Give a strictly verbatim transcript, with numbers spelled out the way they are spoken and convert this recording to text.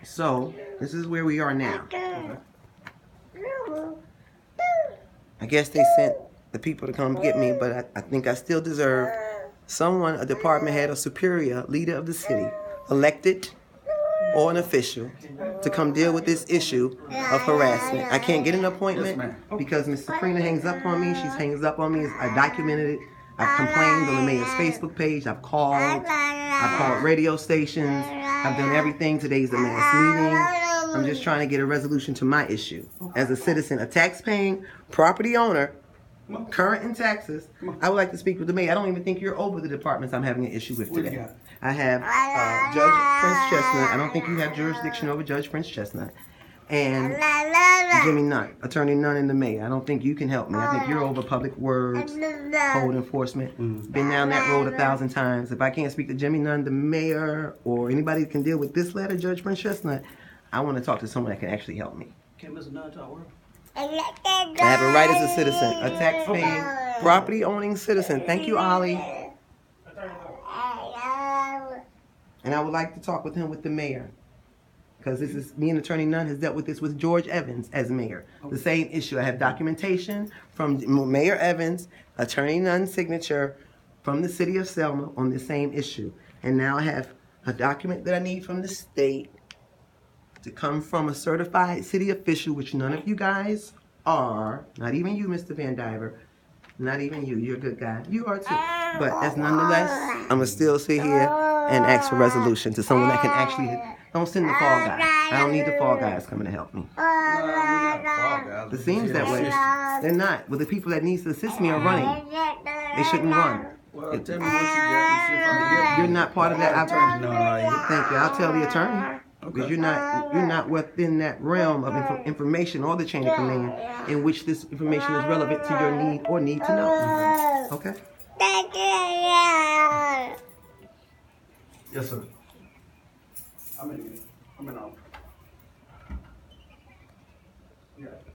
So, this is where we are now. I guess they sent the people to come get me, but I, I think I still deserve someone, a department head, a superior, leader of the city, elected or an official, to come deal with this issue of harassment. I can't get an appointment because Miss Saprina hangs up on me. She hangs up on me. I documented it. I've complained on the mayor's Facebook page. I've called. I've called radio stations. I've done everything. Today's the mayor's meeting. I'm just trying to get a resolution to my issue. As a citizen, a tax-paying property owner, current in taxes, I would like to speak with the mayor. I don't even think you're over the departments I'm having an issue with today. I have uh, Judge Prince Chestnut. I don't think you have jurisdiction over Judge Prince Chestnut. And Jimmy Nunn, Attorney Nunn and the mayor. I don't think you can help me. I think you're over public words, code enforcement. Mm. Been down that road a thousand times. If I can't speak to Jimmy Nunn, the mayor, or anybody that can deal with this letter, Judge Prince Chestnut, I want to talk to someone that can actually help me. Can Mister Nunn talk work? I have a right as a citizen, a tax-paying, property-owning citizen. Thank you, Ollie. And I would like to talk with him with the mayor. Because this is, me and Attorney Nunn has dealt with this with George Evans as mayor. The same issue. I have documentation from Mayor Evans, Attorney Nunn's signature from the City of Selma on the same issue. And now I have a document that I need from the state to come from a certified city official, which none of you guys are. Not even you, Mister Van Diver. Not even you. You're a good guy. You are too. But as nonetheless, I'm going to still sit here and ask for resolution to someone that can actually... Don't send the fall guy. I don't need the fall guys coming to help me. No, we're not fall guys. It seems that way. They're not. Well, the people that needs to assist me are running. They shouldn't run. Well, it, tell me what you got. See if I can get You're not part of that. I'll Attorney Nunn right here. Thank you. I'll tell the attorney. Okay. Because you're not, you're not within that realm of inf information or the chain of command in which this information is relevant to your need or need to know. Okay? Yes, sir. I'm in. I'm in office. Yeah.